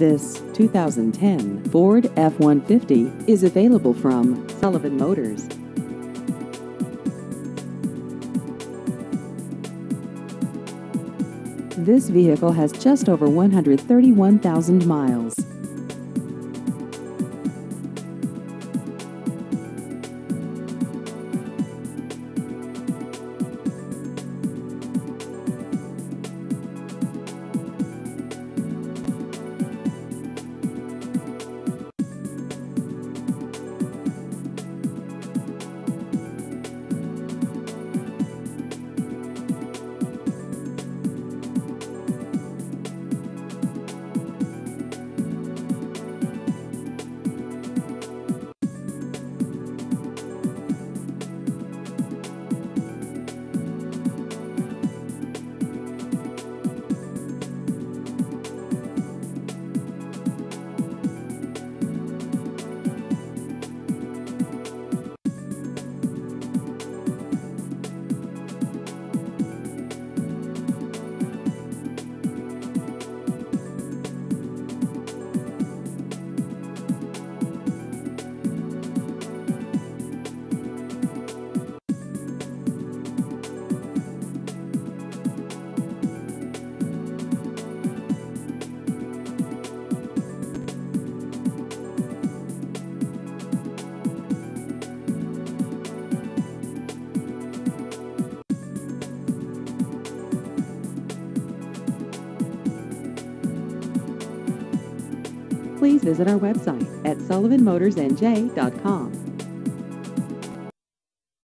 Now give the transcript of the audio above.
This 2010 Ford F-150 is available from Sullivan Motors. This vehicle has just over 131,000 miles. Please visit our website at sullivanmotorsnj.com.